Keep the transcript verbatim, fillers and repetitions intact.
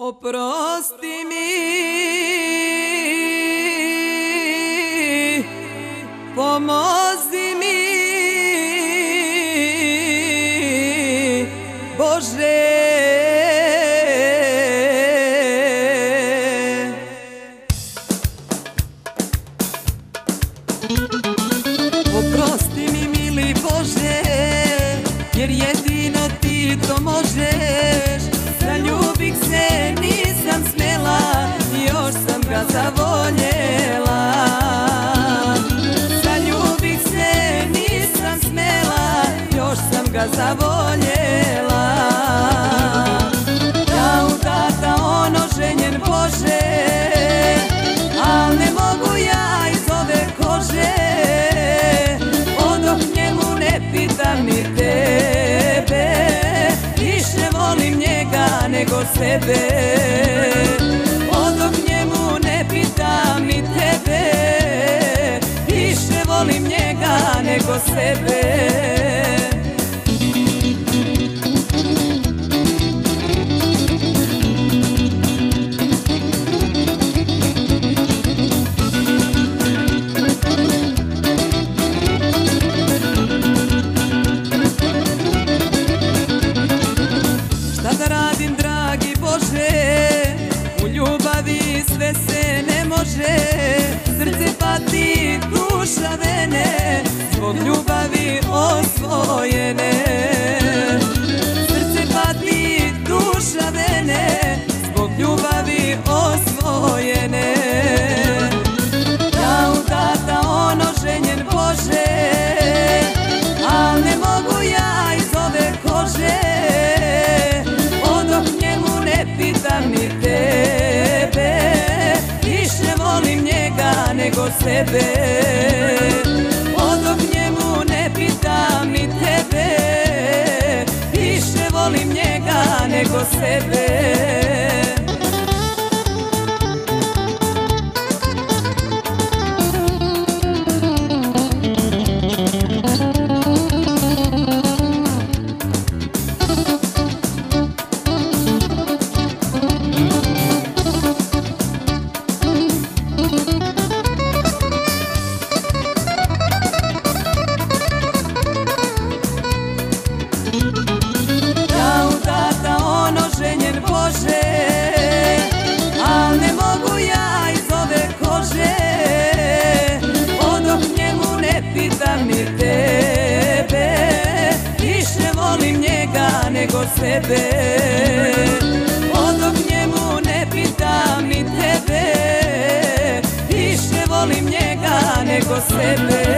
Oprosti mi, pomozi mi, Bože. Oprosti mi, mili Bože, jer jedino ti to možeš. Zaljubih se nisam smjela, još sam ga zavoljela. Zaljubih se nisam smjela, još sam ga zavoljela. Ja udata ono ženjen Bože, al ne mogu ja iz ove kože. Odok njemu ne pitam ni tebe, više volim njega nego sebe. Odok njemu ne pitam ni tebe, više volim njega nego sebe. U ljubavi sve se ne može, srce pati, duša vene, zbog ljubavi osvojene. Srce pati, duša vene, zbog ljubavi osvojene. Ja udata ono ženjen Bože, al ne mogu ja iz ove kože. Odok njemu ne pitam ni tebe, više volim njega nego sebe. Odok njemu ne pitam ni tebe, više volim njega nego sebe. Al ne mogu ja iz ove kože. Odok njemu ne pitam ni tebe, više volim njega nego sebe. Odok njemu ne pitam ni tebe, više volim njega nego sebe.